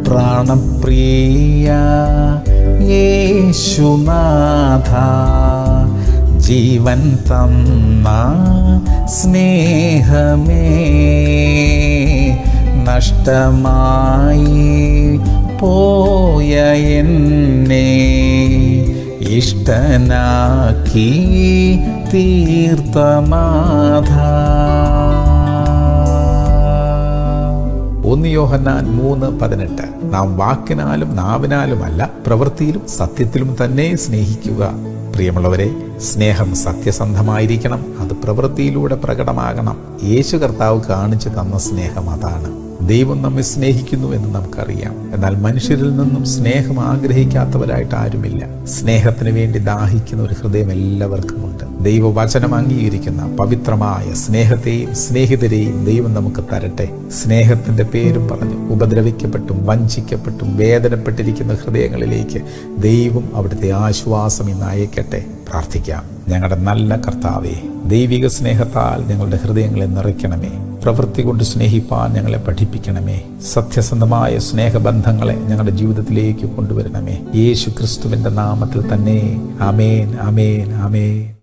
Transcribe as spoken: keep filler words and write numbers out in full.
പ്രാണപ്രിയ യേശുനാഥ, ജീവൻ തന്ന സ്നേഹമേ, നഷ്ടമായി പോയ എന്നെ ഇഷ്ടനാക്കി തീർത്തനാഥ. ഒന്ന് യോഹന്നാൻ മൂന്ന് പതിനെട്ട്. നാം വാക്കിനാലും നാവിനാലുമല്ല പ്രവൃത്തിയിലും സത്യത്തിലും തന്നെ സ്നേഹിക്കുക. പ്രിയമുള്ളവരെ, സ്നേഹം സത്യസന്ധമായിരിക്കണം. അത് പ്രവൃത്തിയിലൂടെ പ്രകടമാകണം. യേശു കർത്താവ് കാണിച്ചു തന്ന സ്നേഹം അതാണ്. ദൈവം നമ്മെ സ്നേഹിക്കുന്നു എന്ന് നമുക്കറിയാം. എന്നാൽ മനുഷ്യരിൽ നിന്നും സ്നേഹം ആഗ്രഹിക്കാത്തവരായിട്ട് ആരുമില്ല. സ്നേഹത്തിന് വേണ്ടി ദാഹിക്കുന്ന ഒരു ഹൃദയം എല്ലാവർക്കുമുണ്ട്. ദൈവവചനം അംഗീകരിക്കുന്ന പവിത്രമായ സ്നേഹത്തെയും സ്നേഹിതരെയും ദൈവം നമുക്ക് തരട്ടെ. സ്നേഹത്തിന്റെ പേരും പറഞ്ഞ് ഉപദ്രവിക്കപ്പെട്ടും വഞ്ചിക്കപ്പെട്ടും വേദനപ്പെട്ടിരിക്കുന്ന ഹൃദയങ്ങളിലേക്ക് ദൈവം അവിടുത്തെ ആശ്വാസം ഇന്ന് അയക്കട്ടെ. പ്രാർത്ഥിക്കാം. ഞങ്ങളുടെ നല്ല കർത്താവേ, ദൈവിക സ്നേഹത്താൽ ഞങ്ങളുടെ ഹൃദയങ്ങളെ നിറയ്ക്കണമേ. പ്രവൃത്തി കൊണ്ട് സ്നേഹിപ്പാൻ ഞങ്ങളെ പഠിപ്പിക്കണമേ. സത്യസന്ധമായ സ്നേഹബന്ധങ്ങളെ ഞങ്ങളുടെ ജീവിതത്തിലേക്ക് കൊണ്ടുവരണമേ. യേശു ക്രിസ്തുവിന്റെ നാമത്തിൽ തന്നെ. ആമേൻ, ആമേൻ, ആമേൻ.